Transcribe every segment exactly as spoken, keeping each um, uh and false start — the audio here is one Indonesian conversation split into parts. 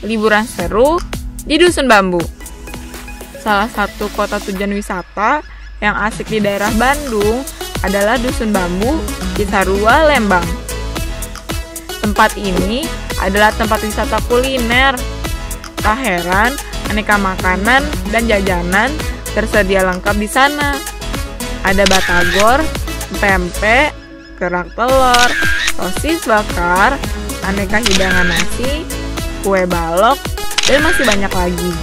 liburan seru di Dusun Bambu. Salah satu kota tujuan wisata yang asik di daerah Bandung adalah Dusun Bambu, Cisarua, Lembang. Tempat ini adalah tempat wisata kuliner. Tak heran, aneka makanan dan jajanan tersedia lengkap di sana. Ada batagor, pempek, kerak telur, sosis bakar, aneka hidangan nasi, kue balok, dan masih banyak lagi.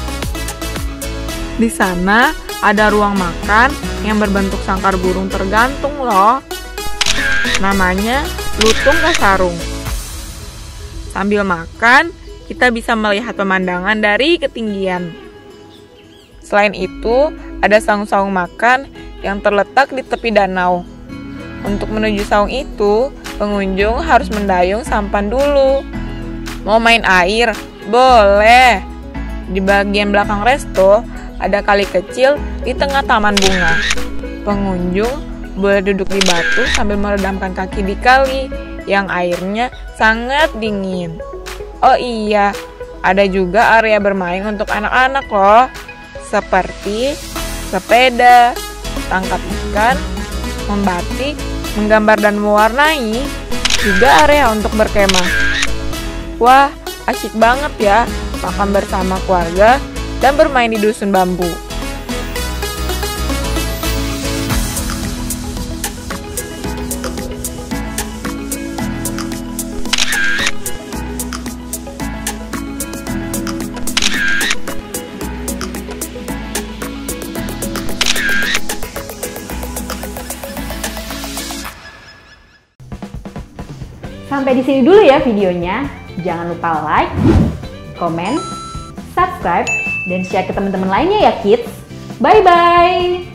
Di sana ada ruang makan yang berbentuk sangkar burung tergantung loh. Namanya Lutung Kasarung. Sambil makan, kita bisa melihat pemandangan dari ketinggian. Selain itu, ada saung-saung makan yang terletak di tepi danau. Untuk menuju saung itu, pengunjung harus mendayung sampan dulu. Mau main air? Boleh. Di bagian belakang resto, ada kali kecil di tengah taman bunga. Pengunjung boleh duduk di batu sambil meredamkan kaki di kali yang airnya sangat dingin. Oh iya, ada juga area bermain untuk anak-anak loh, seperti sepeda, tangkap ikan, membatik, menggambar dan mewarnai, juga area untuk berkemah. Wah, asyik banget ya, makan bersama keluarga dan bermain di Dusun Bambu. Sampai di sini dulu ya videonya. Jangan lupa like, komen, subscribe, dan share ke teman-teman lainnya ya kids. Bye-bye!